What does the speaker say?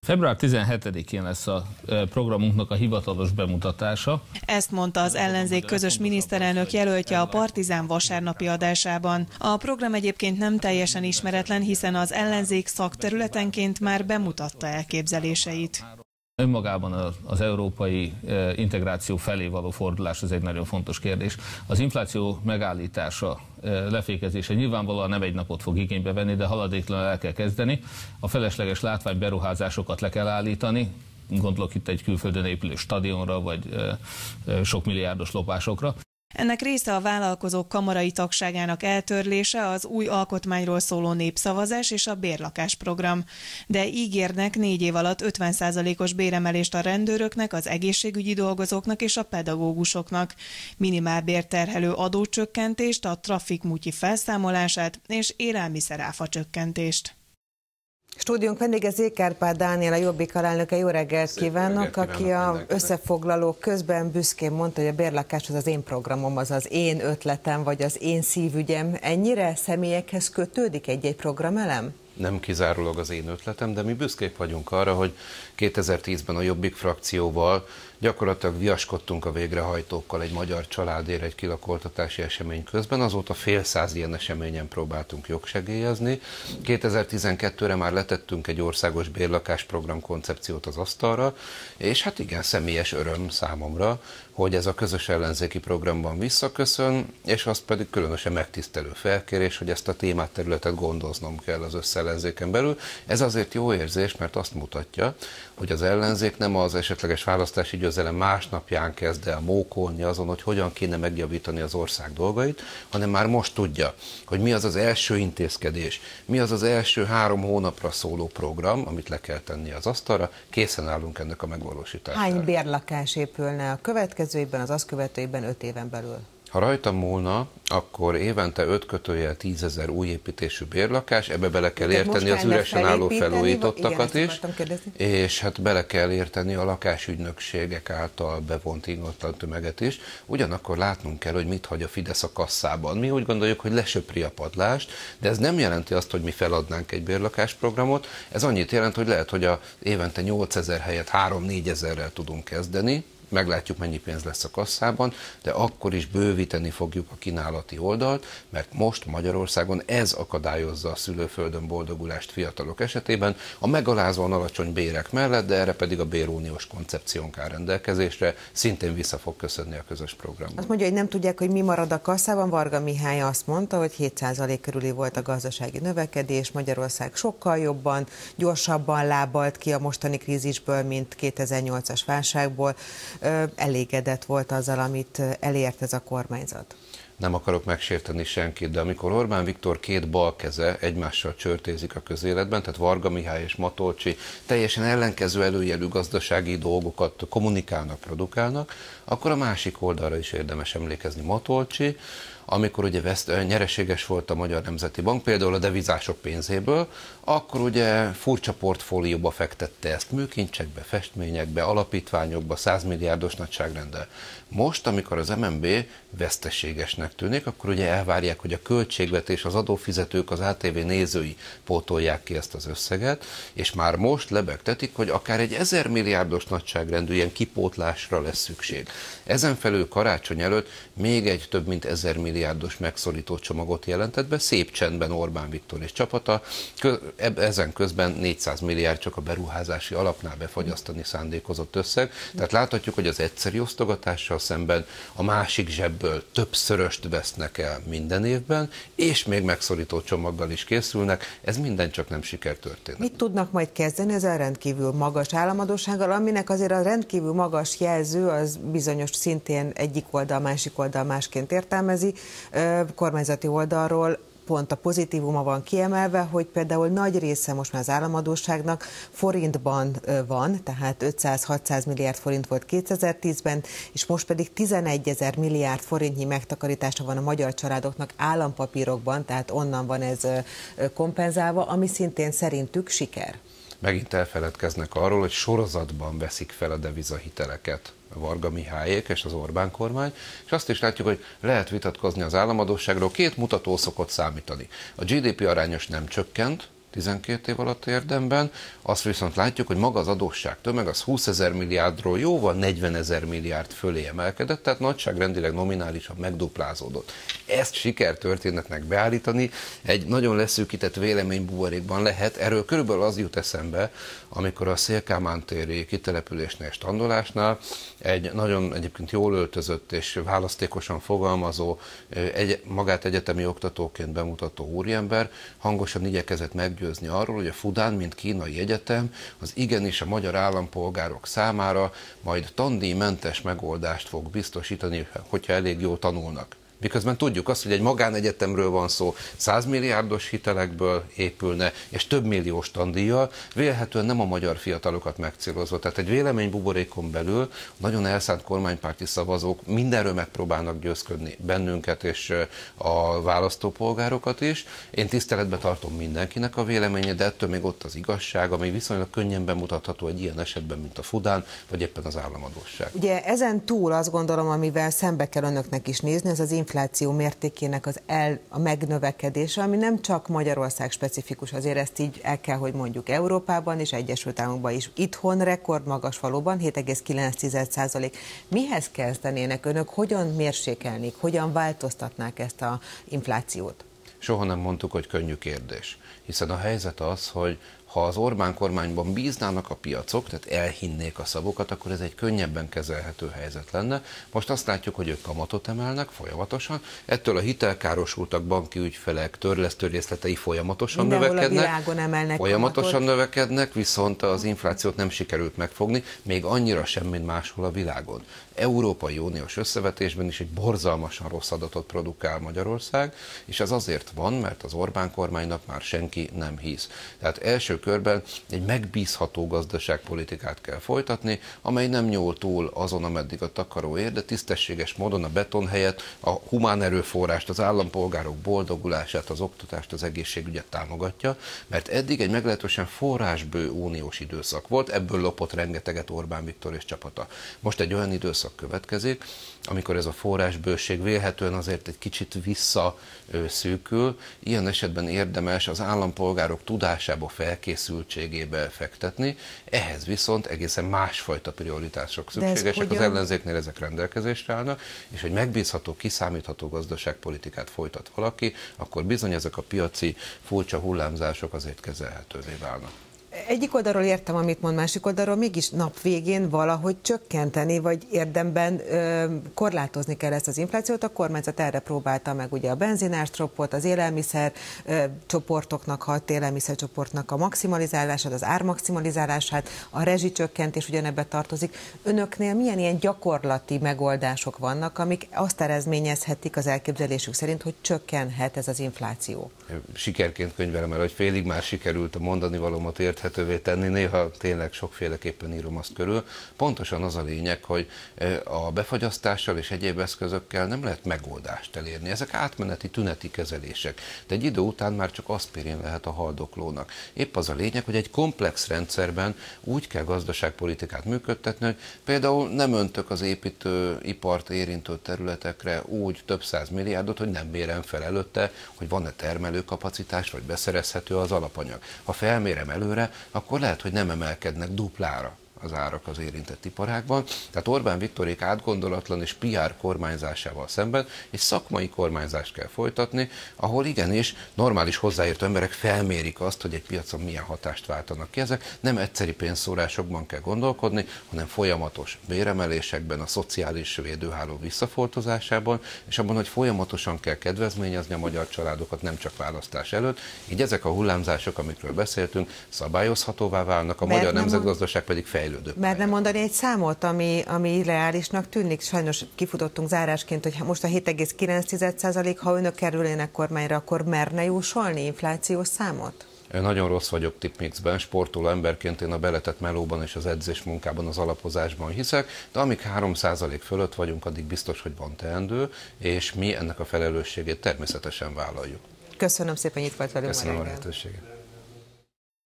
Február 17-én lesz a programunknak a hivatalos bemutatása. Ezt mondta az ellenzék közös miniszterelnök jelöltje a Partizán vasárnapi adásában. A program egyébként nem teljesen ismeretlen, hiszen az ellenzék szakterületenként már bemutatta elképzeléseit. Önmagában az európai integráció felé való fordulás az egy nagyon fontos kérdés. Az infláció megállítása, lefékezése nyilvánvalóan nem egy napot fog igénybe venni, de haladéktalanul el kell kezdeni. A felesleges látványberuházásokat le kell állítani. Gondolok itt egy külföldön épülő stadionra, vagy sok milliárdos lopásokra. Ennek része a vállalkozók kamarai tagságának eltörlése, az új alkotmányról szóló népszavazás és a bérlakásprogram. De ígérnek 4 év alatt 50%-os béremelést a rendőröknek, az egészségügyi dolgozóknak és a pedagógusoknak. Minimálbérterhelő adócsökkentést, a trafikmutyi felszámolását és élelmiszeráfa csökkentést. Stúdiónk vendége Zékárpád Dániel, a Jobbik alelnöke. Jó reggelt kívánok, aki a összefoglaló közben büszkén mondta, hogy a bérlakás az én programom, az az én ötletem, vagy az én szívügyem. Ennyire személyekhez kötődik egy-egy programelem? Nem kizárólag az én ötletem, de mi büszkék vagyunk arra, hogy 2010-ben a Jobbik frakcióval gyakorlatilag viaskodtunk a végrehajtókkal egy magyar családért egy kilakoltatási esemény közben, azóta fél száz ilyen eseményen próbáltunk jogsegélyezni. 2012-re már letettünk egy országos bérlakásprogram koncepciót az asztalra, és hát igen, személyes öröm számomra, hogy ez a közös ellenzéki programban visszaköszön, és az pedig különösen megtisztelő felkérés, hogy ezt a témát, területet gondoznom kell az összellenzéken belül. Ez azért jó érzés, mert azt mutatja, hogy az ellenzék nem az esetleges választási győzelem másnapján kezd el mókolni azon, hogy hogyan kéne megjavítani az ország dolgait, hanem már most tudja, hogy mi az az első intézkedés, mi az az első 3 hónapra szóló program, amit le kell tenni az asztalra, készen állunk ennek a megvalósítására. Hány bérlakás épülne a következő évben, az azt követőben 5 éven belül? Ha rajtam múlna, akkor évente 5-10 000 új építésű bérlakás, ebbe bele kell érteni az üresen álló felújítottakat is, és hát bele kell érteni a lakásügynökségek által bevont ingatlan tömeget is. Ugyanakkor látnunk kell, hogy mit hagy a Fidesz a kasszában. Mi úgy gondoljuk, hogy lesöpri a padlást, de ez nem jelenti azt, hogy mi feladnánk egy bérlakásprogramot. Ez annyit jelent, hogy lehet, hogy a évente 8 000 helyett 3-4 000-rel tudunk kezdeni, meglátjuk, mennyi pénz lesz a kasszában, de akkor is bővíteni fogjuk a kínálati oldalt, mert most Magyarországon ez akadályozza a szülőföldön boldogulást fiatalok esetében, a megalázóan alacsony bérek mellett, de erre pedig a béruniós koncepciónk áll rendelkezésre, szintén vissza fog köszönni a közös programban. Azt mondja, hogy nem tudják, hogy mi marad a kasszában. Varga Mihály azt mondta, hogy 7% körüli volt a gazdasági növekedés, Magyarország sokkal jobban, gyorsabban lábalt ki a mostani krízisből, mint 2008-as válságból. Elégedett volt azzal, amit elért ez a kormányzat. Nem akarok megsérteni senkit, de amikor Orbán Viktor 2 balkeze egymással csörtézik a közéletben, tehát Varga Mihály és Matolcsy teljesen ellenkező előjelű gazdasági dolgokat kommunikálnak, produkálnak, akkor a másik oldalra is érdemes emlékezni. Matolcsy, amikor ugye nyereséges volt a Magyar Nemzeti Bank, például a devizások pénzéből, akkor ugye furcsa portfólióba fektette ezt műkincsekbe, festményekbe, alapítványokba, 100 milliárdos nagyságrenddel. Most, amikor az MNB veszteségesnek tűnik, akkor ugye elvárják, hogy a költségvetés, az adófizetők, az ATV nézői pótolják ki ezt az összeget, és már most lebegtetik, hogy akár egy 1000 milliárdos nagyságrendű ilyen kipótlásra lesz szükség. Ezen felül karácsony előtt még egy több mint 1000 milliárdos megszorító csomagot jelentett be, szép csendben Orbán Viktor és csapata, ezen közben 400 milliárd csak a beruházási alapnál befagyasztani szándékozott összeg. Tehát láthatjuk, hogy az egyszeri osztogatással szemben a másik zsebből többszöröst vesznek el minden évben, és még megszorító csomaggal is készülnek. Ez minden csak nem sikertörténet. Mit tudnak majd kezdeni ezzel rendkívül magas államadóssággal, aminek azért a rendkívül magas jelző az bizonyos szintén egyik oldal, másik oldal másként értelmezi. Kormányzati oldalról pont a pozitívuma van kiemelve, hogy például nagy része most már az államadósságnak forintban van, tehát 500-600 milliárd forint volt 2010-ben, és most pedig 11 000 milliárd forintnyi megtakarítása van a magyar családoknak állampapírokban, tehát onnan van ez kompenzálva, ami szintén szerintük siker. Megint elfeledkeznek arról, hogy sorozatban veszik fel a devizahiteleket Varga Mihályék és az Orbán kormány, és azt is látjuk, hogy lehet vitatkozni az államadósságról, 2 mutató szokott számítani. A GDP arányos nem csökkent, 12 év alatt érdemben. Azt viszont látjuk, hogy maga az adósság tömeg az 20 000 milliárdról jóval 40 000 milliárd fölé emelkedett, tehát nagyságrendileg nominálisan megduplázódott. Ezt sikertörténetnek beállítani egy nagyon leszűkített véleménybuborékban lehet. Erről körülbelül az jut eszembe, amikor a Szél-Kálmán téri kitelepülésnél, standolásnál egy nagyon egyébként jól öltözött és választékosan fogalmazó, magát egyetemi oktatóként bemutató úriember hangosan igyekezett meggyőzni arról, hogy a Fudán, mint kínai egyetem, az igenis a magyar állampolgárok számára majd tandíjmentes megoldást fog biztosítani, hogyha elég jól tanulnak. Miközben tudjuk azt, hogy egy magánegyetemről van szó, 100 milliárdos hitelekből épülne, és több milliós tandíjjal, vélhetően nem a magyar fiatalokat megcélozva. Tehát egy véleménybuborékon belül nagyon elszánt kormánypárti szavazók mindenről megpróbálnak győzködni bennünket és a választópolgárokat is. Én tiszteletbe tartom mindenkinek a véleményét, de ettől még ott az igazság, ami viszonylag könnyen bemutatható egy ilyen esetben, mint a Fudán, vagy éppen az államadósság. Ugye ezen túl azt gondolom, amivel szembe kell önöknek is nézni, ez az infláció mértékének a megnövekedése, ami nem csak Magyarország specifikus, azért ezt így el kell, hogy mondjuk Európában és Egyesült Államokban is. Itthon rekordmagas valóban, 7,9%. Mihez kezdenének önök, hogyan mérsékelnék, hogyan változtatnák ezt az inflációt? Soha nem mondtuk, hogy könnyű kérdés, hiszen a helyzet az, hogy ha az Orbán kormányban bíznának a piacok, tehát elhinnék a szavokat, akkor ez egy könnyebben kezelhető helyzet lenne. Most azt látjuk, hogy ők kamatot emelnek folyamatosan, ettől a hitelkárosultak banki ügyfelek törlesztőrészletei folyamatosan növekednek, viszont az inflációt nem sikerült megfogni, még annyira sem, mint máshol a világon. Európai Uniós összevetésben is egy borzalmasan rossz adatot produkál Magyarország, és ez azért van, mert az Orbán kormánynak már senki nem hisz. Tehát első körben egy megbízható gazdaságpolitikát kell folytatni, amely nem nyúl túl azon, ameddig a takaró ér, de tisztességes módon a beton helyett a humán erőforrást, az állampolgárok boldogulását, az oktatást, az egészségügyet támogatja, mert eddig egy meglehetősen forrásbő uniós időszak volt, ebből lopott rengeteget Orbán Viktor és csapata. Most egy olyan időszak következik, amikor ez a forrásbőség vélhetően azért egy kicsit visszaszűkül, ilyen esetben érdemes az állampolgárok tudásába, felkészültségébe fektetni, ehhez viszont egészen másfajta prioritások szükségesek, az ellenzéknél ezek rendelkezésre állnak, és hogy megbízható, kiszámítható gazdaságpolitikát folytat valaki, akkor bizony ezek a piaci furcsa hullámzások azért kezelhetővé válnak. Egyik oldalról értem, amit mond, másik oldalról mégis nap végén valahogy csökkenteni, vagy érdemben korlátozni kell ezt az inflációt. A kormányzat erre próbálta meg ugye a benzinárstropot, az élelmiszer csoportoknak, 6 élelmiszercsoportnak a maximalizálását, az ármaximalizálását, a rezsicsökkentés ugyanebbe tartozik. Önöknél milyen ilyen gyakorlati megoldások vannak, amik azt eredményezhetik az elképzelésük szerint, hogy csökkenhet ez az infláció? Sikerként könyvelem el, hogy félig már sikerült a mondani valómat érthetővé tenni, néha tényleg sokféleképpen írom azt körül. Pontosan az a lényeg, hogy a befagyasztással és egyéb eszközökkel nem lehet megoldást elérni. Ezek átmeneti, tüneti kezelések, de egy idő után már csak aspirin lehet a haldoklónak. Épp az a lényeg, hogy egy komplex rendszerben úgy kell gazdaságpolitikát működtetni, hogy például nem öntök az építőipart érintő területekre úgy több 100 milliárdot, hogy nem mérem fel előtte, hogy van-e termelőkapacitás, vagy beszerezhető az alapanyag. Ha felmérem előre, akkor lehet, hogy nem emelkednek duplára az árak az érintett iparágban. Tehát Orbán Viktorék átgondolatlan és PR kormányzásával szemben egy szakmai kormányzást kell folytatni, ahol igenis normális hozzáértő emberek felmérik azt, hogy egy piacon milyen hatást váltanak ki. Ezek nem egyszeri pénzszórásokban kell gondolkodni, hanem folyamatos béremelésekben, a szociális védőháló visszafoltozásában, és abban, hogy folyamatosan kell kedvezményezni a magyar családokat, nem csak választás előtt. Így ezek a hullámzások, amikről beszéltünk, szabályozhatóvá válnak, a magyar nemzetgazdaság pedig fejlődik. Mert nem mondani egy számot, ami reálisnak tűnik? Sajnos kifutottunk zárásként, hogy most a 7,9%, ha önök kerülnének kormányra, akkor merne jósolni inflációs számot? Nagyon rossz vagyok tipmixben, sportoló emberként én a beletett melóban és az edzés munkában, az alapozásban hiszek, de amíg 3% fölött vagyunk, addig biztos, hogy van teendő, és mi ennek a felelősségét természetesen vállaljuk. Köszönöm szépen, hogy itt volt velünk. Köszönöm a lehetőséget.